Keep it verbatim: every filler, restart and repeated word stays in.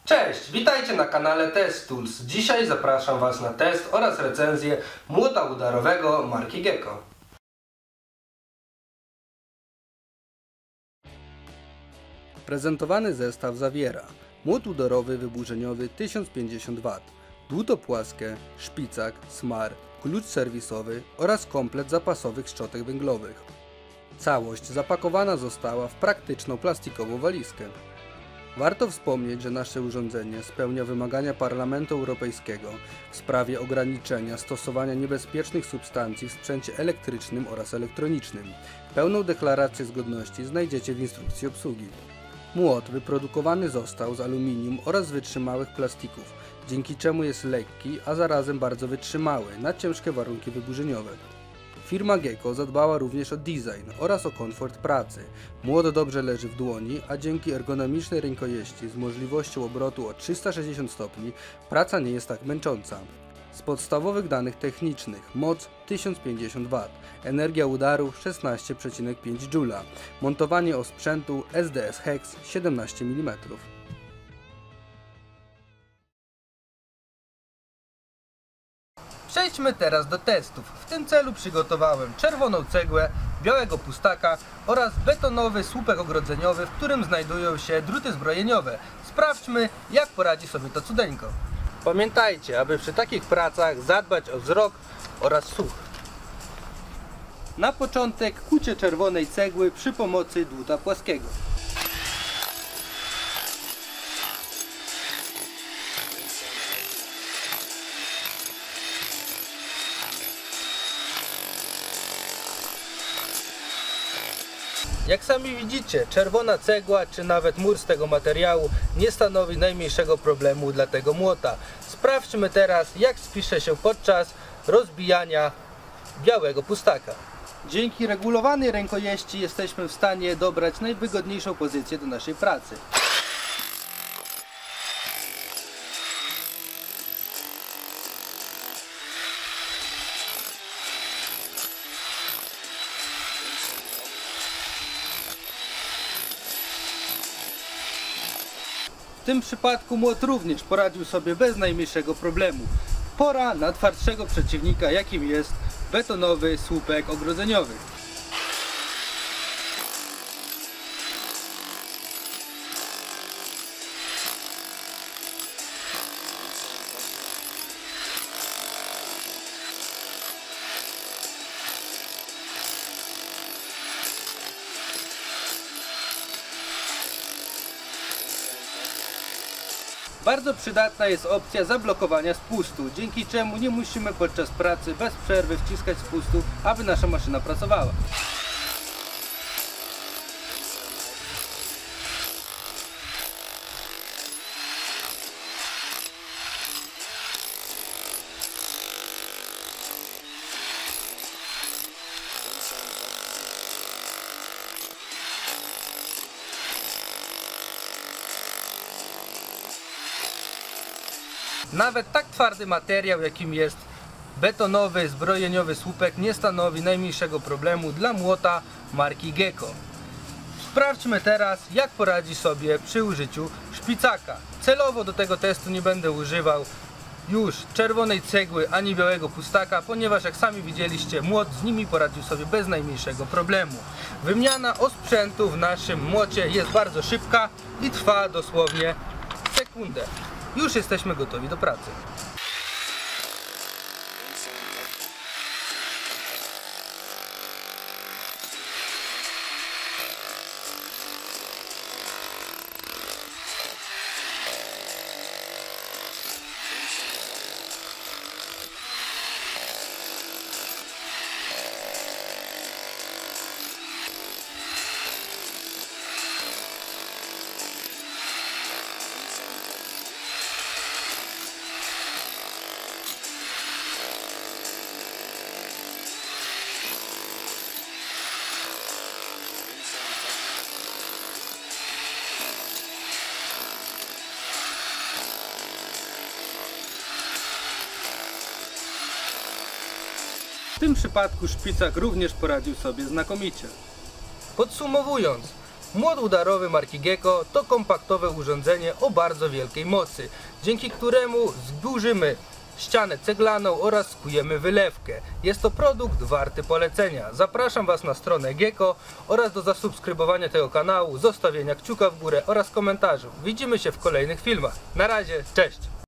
Cześć, witajcie na kanale Test Tools. Dzisiaj zapraszam Was na test oraz recenzję młota udarowego marki Gecko. Prezentowany zestaw zawiera młot udarowy wyburzeniowy tysiąc pięćdziesiąt watów, dłuto płaskie, szpicak, smar, klucz serwisowy oraz komplet zapasowych szczotek węglowych. Całość zapakowana została w praktyczną plastikową walizkę. Warto wspomnieć, że nasze urządzenie spełnia wymagania Parlamentu Europejskiego w sprawie ograniczenia stosowania niebezpiecznych substancji w sprzęcie elektrycznym oraz elektronicznym. Pełną deklarację zgodności znajdziecie w instrukcji obsługi. Młot wyprodukowany został z aluminium oraz wytrzymałych plastików, dzięki czemu jest lekki, a zarazem bardzo wytrzymały na ciężkie warunki wyburzeniowe. Firma Gecko zadbała również o design oraz o komfort pracy. Młot dobrze leży w dłoni, a dzięki ergonomicznej rękojeści z możliwością obrotu o trzysta sześćdziesiąt stopni praca nie jest tak męcząca. Z podstawowych danych technicznych: moc tysiąc pięćdziesiąt watów, energia udaru szesnaście przecinek pięć dżula, montowanie osprzętu S D S Hex siedemnaście milimetrów. Przejdźmy teraz do testów. W tym celu przygotowałem czerwoną cegłę, białego pustaka oraz betonowy słupek ogrodzeniowy, w którym znajdują się druty zbrojeniowe. Sprawdźmy, jak poradzi sobie to cudeńko. Pamiętajcie, aby przy takich pracach zadbać o wzrok oraz słuch. Na początek kucie czerwonej cegły przy pomocy dłuta płaskiego. Jak sami widzicie, czerwona cegła czy nawet mur z tego materiału nie stanowi najmniejszego problemu dla tego młota. Sprawdźmy teraz, jak spisze się podczas rozbijania białego pustaka. Dzięki regulowanej rękojeści jesteśmy w stanie dobrać najwygodniejszą pozycję do naszej pracy. W tym przypadku młot również poradził sobie bez najmniejszego problemu. Pora na twardszego przeciwnika, jakim jest betonowy słupek ogrodzeniowy. Bardzo przydatna jest opcja zablokowania spustu, dzięki czemu nie musimy podczas pracy bez przerwy wciskać spustu, aby nasza maszyna pracowała. Nawet tak twardy materiał, jakim jest betonowy, zbrojeniowy słupek, nie stanowi najmniejszego problemu dla młota marki Gecko. Sprawdźmy teraz, jak poradzi sobie przy użyciu szpicaka. Celowo do tego testu nie będę używał już czerwonej cegły ani białego pustaka, ponieważ jak sami widzieliście, młot z nimi poradził sobie bez najmniejszego problemu. Wymiana osprzętu w naszym młocie jest bardzo szybka i trwa dosłownie sekundę. Już jesteśmy gotowi do pracy. W tym przypadku szpicak również poradził sobie znakomicie. Podsumowując, Młot udarowy marki Gecko to kompaktowe urządzenie o bardzo wielkiej mocy, dzięki któremu zburzymy ścianę ceglaną oraz skujemy wylewkę. Jest to produkt warty polecenia. Zapraszam Was na stronę Gecko oraz do zasubskrybowania tego kanału, zostawienia kciuka w górę oraz komentarzy. Widzimy się w kolejnych filmach. Na razie, cześć!